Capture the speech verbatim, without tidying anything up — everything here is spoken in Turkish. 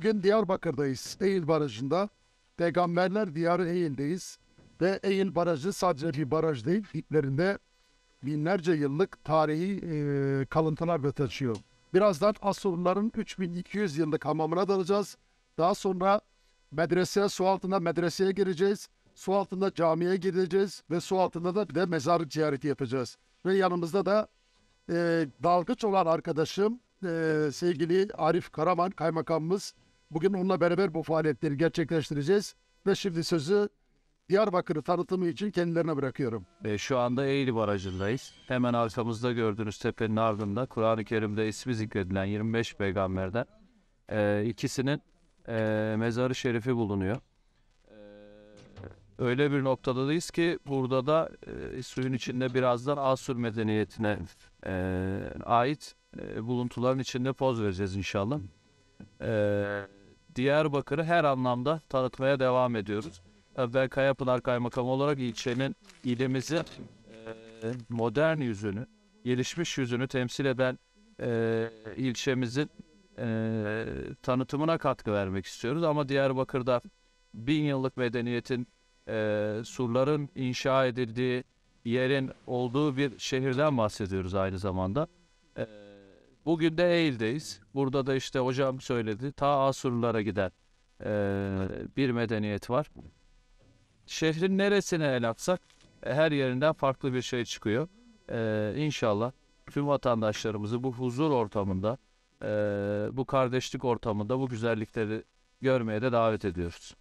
Bugün Diyarbakır'dayız. Eğil Barajı'nda. Peygamberler Diyarı Eğil'deyiz. Ve Eğil Barajı sadece bir baraj değil, diplerinde binlerce yıllık tarihi e, kalıntılar da taşıyor. Birazdan Asurluların üç bin iki yüz yıllık hamamına dalacağız. Daha sonra medreseye, su altında medreseye gireceğiz. Su altında camiye gideceğiz ve su altında da bir de mezarlık ziyareti yapacağız. Ve yanımızda da e, dalgıç olan arkadaşım e, sevgili Arif Karaman kaymakamımız. Bugün onunla beraber bu faaliyetleri gerçekleştireceğiz. Ve şimdi sözü Diyarbakır'ı tanıtımı için kendilerine bırakıyorum. E, şu anda Eğri Barajı'ndayız. Hemen arkamızda gördüğünüz tepenin ardında Kur'an-ı Kerim'de ismi zikredilen yirmi beş peygamberden e, ikisinin e, mezarı şerifi bulunuyor. E, öyle bir noktadayız ki burada da e, suyun içinde birazdan Asur medeniyetine e, ait e, buluntuların içinde poz vereceğiz inşallah. E, Diyarbakır'ı her anlamda tanıtmaya devam ediyoruz. Ben Kayapınar Kaymakamı olarak ilçenin, ilimizin e, modern yüzünü, gelişmiş yüzünü temsil eden e, ilçemizin e, tanıtımına katkı vermek istiyoruz. Ama Diyarbakır'da bin yıllık medeniyetin, e, surların inşa edildiği yerin olduğu bir şehirden bahsediyoruz aynı zamanda. E, bugün de Eğil'deyiz. Burada da işte hocam söyledi, ta Asurlulara giden e, bir medeniyet var. Şehrin neresine el atsak her yerinden farklı bir şey çıkıyor. Ee, İnşallah tüm vatandaşlarımızı bu huzur ortamında, e, bu kardeşlik ortamında bu güzellikleri görmeye de davet ediyoruz.